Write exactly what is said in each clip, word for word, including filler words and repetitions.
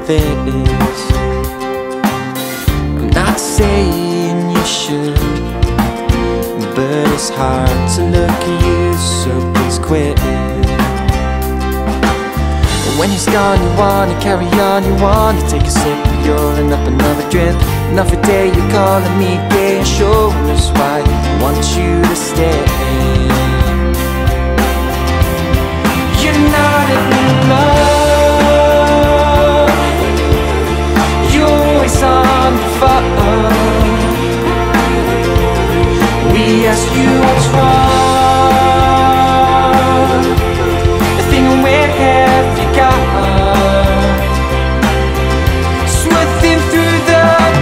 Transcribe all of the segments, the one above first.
this. I'm not saying you should, but it's hard to look at you, so please quit. When he's gone, you wanna carry on, you wanna take a sip of your and up another drip. And every day you're calling me gay and showing us why I want you to stay. You're not in love, you're always on the phone. We ask you what's wrong, the thing where have you gone? Smoothing through the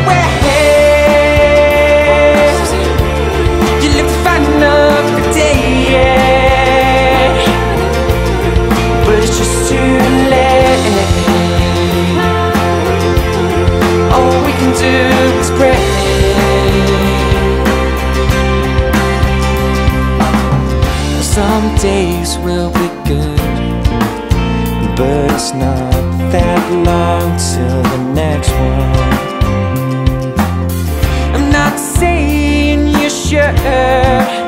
waves, you look fine every day, but it's just too late. All we can do is pray. Some days will be good, but it's not that long till the next one. I'm not saying you should,